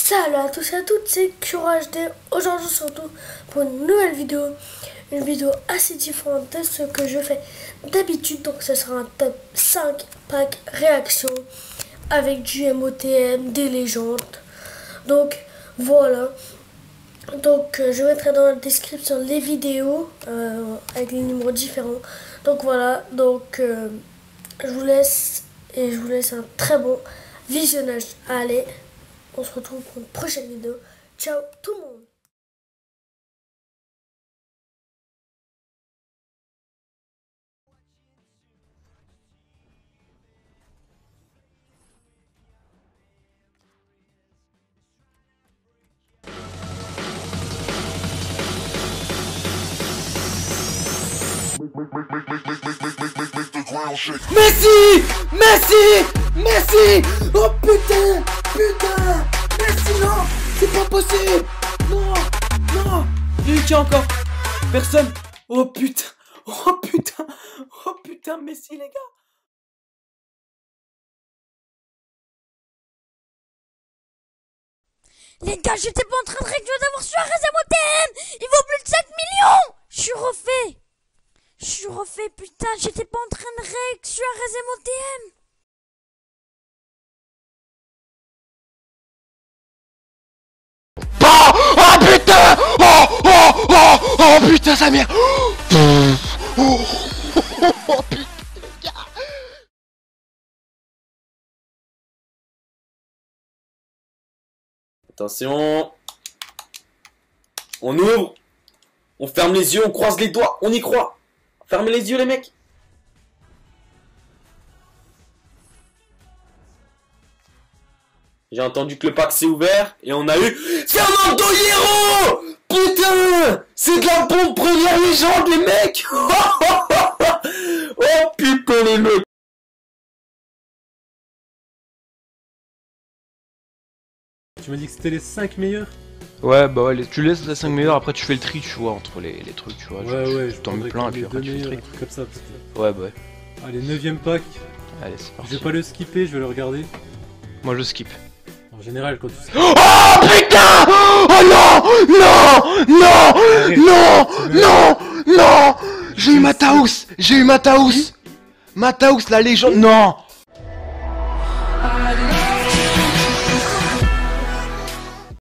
Salut à tous et à toutes, c'est CureHD. Aujourd'hui, on se retrouve pour une nouvelle vidéo. Une vidéo assez différente de ce que je fais d'habitude. Donc, ce sera un top 5 pack réaction avec du MOTM, des légendes. Donc, voilà. Donc, je mettrai dans la description les vidéos avec les numéros différents. Donc, voilà. Donc, je vous laisse et je vous laisse un très bon visionnage. Allez. On se retrouve pour une prochaine vidéo. Ciao tout le monde. Messi! Messi! Messi! Oh putain! Putain! Messi, non! C'est pas possible! Non! Non! Il tient encore! Personne! Oh putain! Oh putain! Oh putain! Messi, les gars! Les gars, j'étais pas en train de régler d'avoir Suarez à MOTM. Il vaut plus de 7 millions. Je suis refait, putain, j'étais pas en train de régler Suarez à MOTM. Oh putain! Oh putain, sa mère! Oh putain, les gars! Attention. On ouvre. On ferme les yeux, on croise les doigts, on y croit. Fermez les yeux les mecs. J'ai entendu que le pack s'est ouvert et on a eu Fernando Hierro. Putain, c'est de la bombe première légende les mecs. Oh putain les mecs. Tu m'as dit que c'était les 5 meilleurs? Ouais, bah ouais, tu laisses les 5 meilleurs, après tu fais le tri, tu vois, entre les trucs, tu vois. Ouais, tu t'en mets plein et puis après tu fais le tri. Comme ça, peut-être. Ouais, bah ouais. Allez, 9ème pack. Allez, c'est parti. Je vais pas le skipper, je vais le regarder. Moi je skip. En général, quand tu skippes. Oh putain! Oh non! Non! Non! Non! Non! Non! J'ai eu Mataus! J'ai eu Mataus! Mataus, la légende! Non!